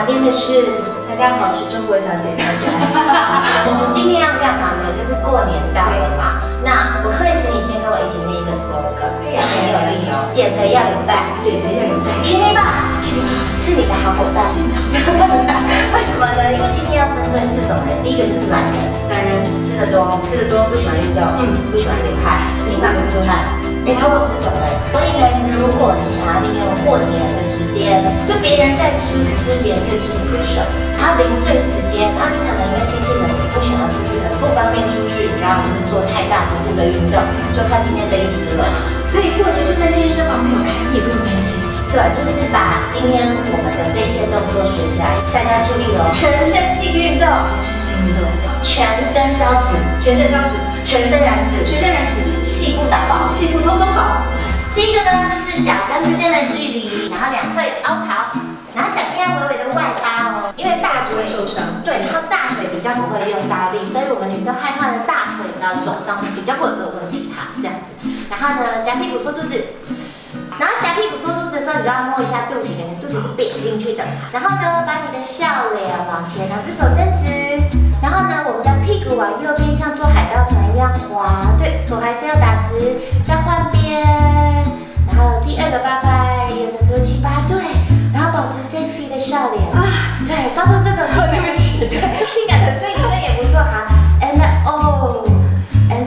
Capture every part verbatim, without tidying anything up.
旁边的是大家好，是中国小姐大家。我们今天要干嘛呢？就是过年到了嘛，那我可以请你先跟我一起念一个 slogan， 很有力哦。减肥要有伴，减肥要有伴。K K 吧 ，K K 吧，是你的好伙伴。是的。为什么呢？因为今天要针对四种人，第一个就是懒人，懒人吃的多，吃的多不喜欢运动，嗯，不喜欢流汗，平常流不出汗。 没超过四种人，所以呢，如果你想要利用过年的时间，就别人在吃，可是别人越吃你越瘦，然后零碎时间，然后你可能因为天气冷，你不想要出去，很不方便出去，你知道，就是做太大幅度的运动，就靠今天的饮食了。所以过年就算健身房没有开，你也不用担心。对，就是把今天我们的这些动作学起来，大家注意哦，全身性运动，全身性运动，全身消脂，全身消脂。 全身燃脂，全身燃脂，细部打薄，细部通通薄。第一个呢，就是脚跟之间的距离，然后两侧有凹槽，然后脚尖要微微的外八哦，因为大腿受伤。对，然后大腿比较不会用大力，所以我们女生害怕的大腿的肿胀比较不会有这个问题哈，这样子。然后呢，夹屁股缩肚子，然后夹屁股缩肚子的时候，你就要摸一下肚脐，感觉肚子是扁进去的。然后呢，把你的笑脸往前，两只手伸直。 然后呢，我们的屁股往右边，像坐海盗船一样滑，对手还是要打直，再换边。然后第二个八拍，右的左七八，对，然后保持 sexy 的笑脸啊，对，发出这种性感的对性感的，所以女生也不错哈。And oh and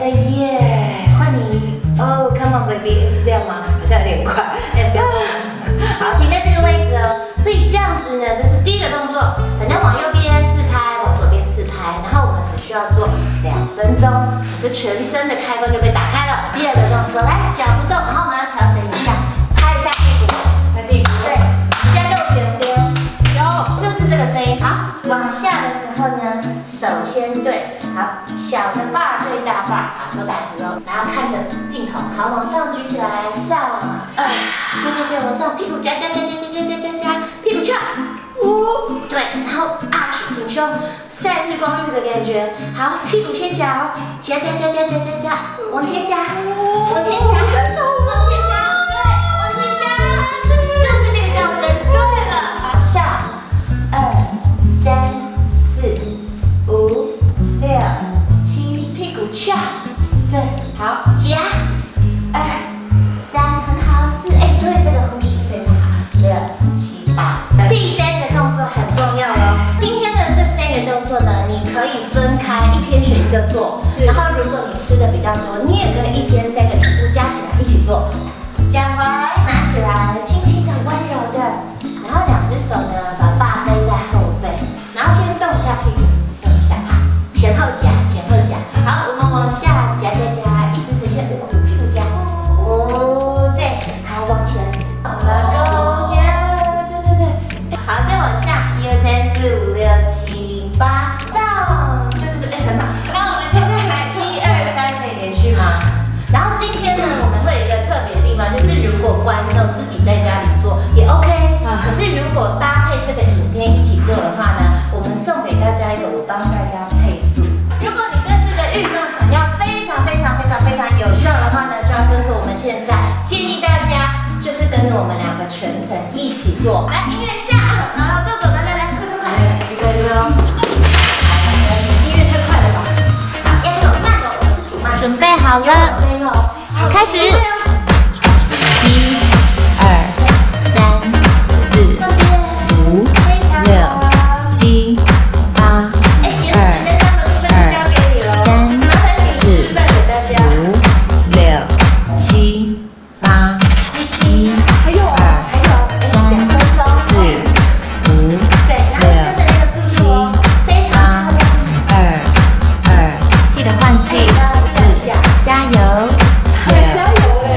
yes， 换你 oh come on baby， 是这样吗？好像有点快，哎不要，好停在这个位置哦。所以这样子呢，这是第一个动作，反正往右边四拍，往左边四拍，然后我们只需要做两分钟，可是全身的开关就被打开了。第二个动作，来脚不动，然后我们要调整一下，拍一下屁股，拍屁股，对，加右前边，有，就是这个声音。好，往下的时候呢，手先对，好，小的 bar 对大 bar， 好，手打直哦，然后看着镜头，好，往上举起来，上，二，对对对，往上，屁股夹夹夹夹夹夹夹夹夹，屁股翘。 五，对，然后 arch 挺胸，晒日光浴的感觉。好，屁股先夹，夹夹夹夹夹夹夹，往前夹，往前夹，往前夹，对，往前夹，就是这个叫声。对了，好，上，二，三，四，五，六，七，屁股翘，对，好，夹，二，三，很好，四，哎，对，这个呼吸非常好，六，七，八，第三。 动作很重要哦。今天的这三个动作呢，你可以分开，一天选一个做。是。然后如果你吃的比较多，你也可以一天三个全部加起来一起做。脚踝拿起来，轻轻的、温柔的，然后两只手呢，把发背在后背，然后先动一下屁股，动一下哈，前后夹，前后夹。好，我们往下夹夹夹，一直呈现五屁股夹。哦，对，好，往前，好了，够。 好，再往下，一二三四五六七八，上，对对对，哎，很好。那我们接下来一二三可以连续吗？然后今天呢，我们会有一个特别的地方，就是如果观众自己在家里做也 OK， 可是如果搭配这个影片一起做的话呢，我们送给大家一个我帮大家配速。如果你对这个运动想要非常非常非常非常有效的话呢，就要跟着我们现在，建议大家就是跟着我们两个全程一起做。来，音乐下。 然后走走，来来来，快快快！一个一个哦。音乐太快了吧？好，要有慢哦，我是数慢。 准备好了，开始。一、二、三、四、五、六、七、八、二、二、三、四、五、六、七、八、一、二、三、四。 加油！加油！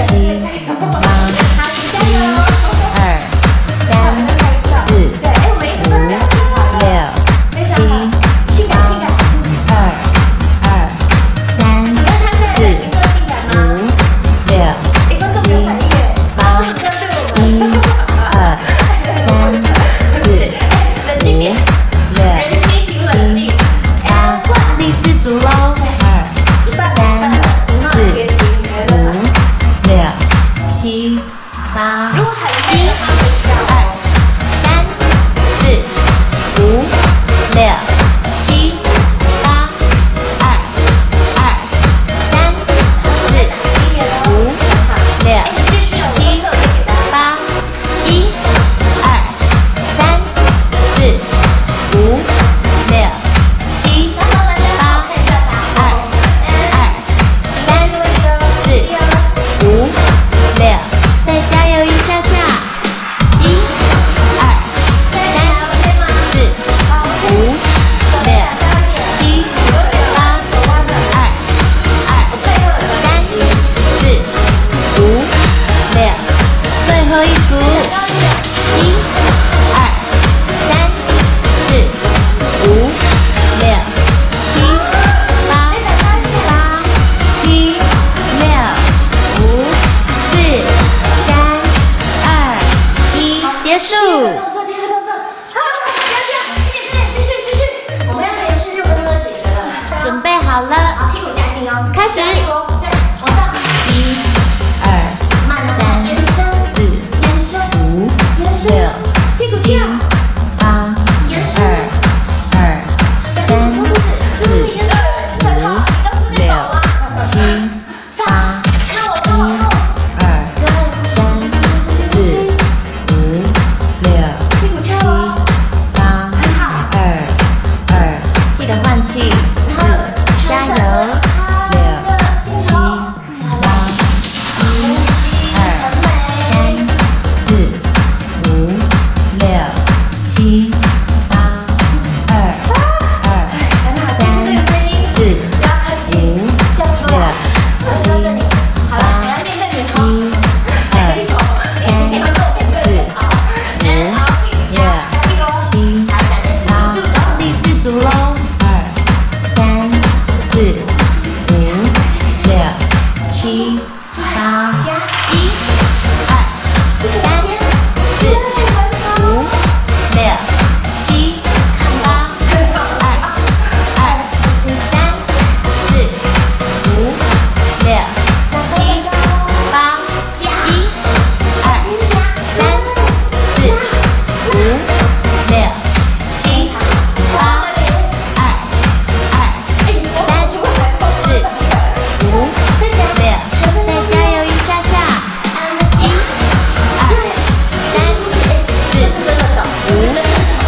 动作，第二个动作，好，不要掉，快点快点，继续继续。我们要连续六分钟就解决了。 准备好了， 好，屁股夹紧哦， 开始。 屁股再往上。 一、二、 慢慢的延伸， 四、 延伸， 五、 延伸， 六、 屁股翘， 八、 延伸， 二、 夹屁股收肚子，肚子延伸，很好，你刚出在抖啊。 七、八、 看我看我看我。 二、 对，深呼吸呼吸呼吸呼吸。 五、六、 屁股翘哦， 八、 很好。 二、二，记得换气。 然后加油！六、七、八、一、二、三、四、五、六、七、八、二、二、三、四、 不要客气，叫出来。我坐这里，好了，你要面对你头。 一、二、 屁股，你要跟我面对脸啊。然后屁股夹，夹屁股， 七、 好，夹这四八， 组走。 第四组喽。二、三、四、五、六、七、八、一、二、三、四、五、六、七、八、二、二、三、四、五、六、七、八、一、二、三、四、五、六、七、八、二、二、三、四、五、六，再加油一下下。一、二、三、四、五、六、七、八、二、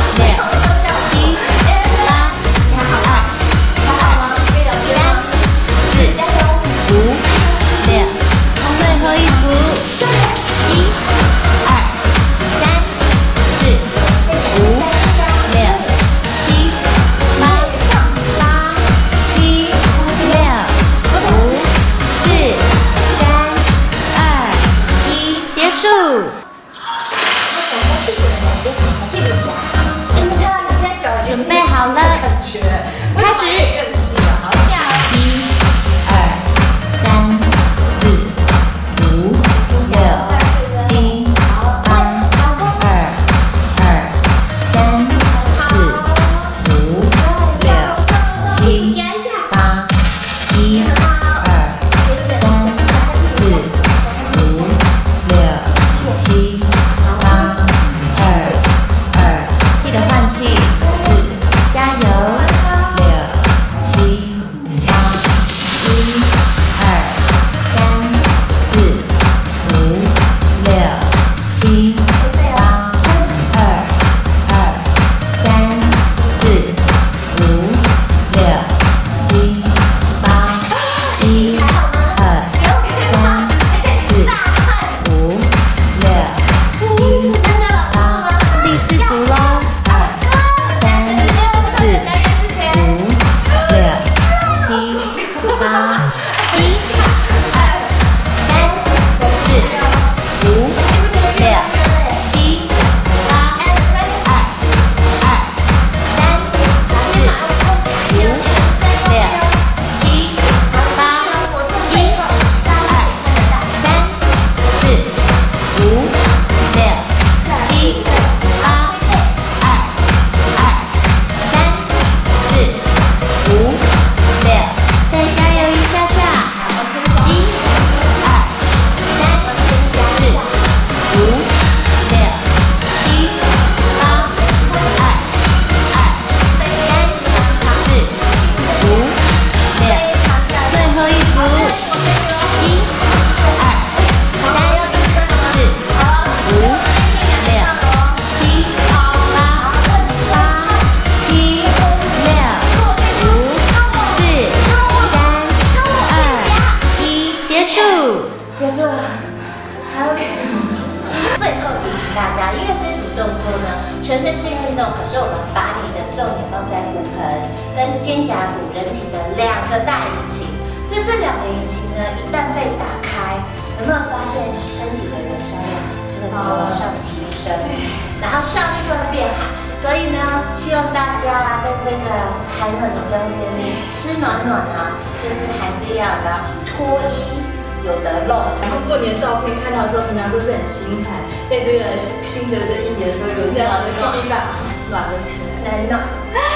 准备好了，开始。一、二、三、四、五、六、七、八、二、二、三、四、五、六、七、八、一、二、三、四、五、六、七、八、二、二，记得换气。加油！六、七、八、一、二、三、四、五、六、七、八、二、二、三、四、五、六、七、八、一、二、三、四、五、六、七、八，第四组喽。八、一、二、三、四、五、六、七、八、二、二、三、四、五、六、七、八、一、二、三、四、五、六、七、八、二、二、三、四、五、六。再加油一下下，一、二、三、四、五、六、七、八、二、二、三、四、五、六，最后一组，一、二、三、四、五、六、七、八、八、七、六、五、四。结束， 结束了。OK。最后提醒大家，因为这组动作呢，全身性运动，可是我们把你的重点放在骨盆跟肩胛骨人体的两个大引擎，所以这两个引擎呢，一旦被打开，有没有发现身体的燃烧量就会往上提升，然后效率就会变好。所以呢，希望大家在这个寒冷的冬天里吃暖暖啊，就是还是要的脱衣。 有得漏。 然后过年照片看到的时候，平常都是很心寒，在这个新的这一年的时候，有这样的 K B 棒暖了起来。 来弄。